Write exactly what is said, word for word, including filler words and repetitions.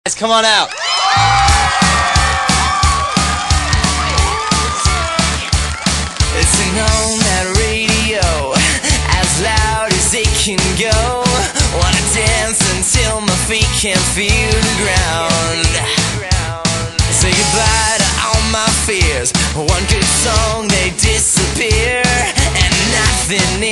Come on out. It's known that radio as loud as it can go. Wanna dance until my feet can't feel the ground. Say goodbye to all my fears. One good song, they disappear, and nothing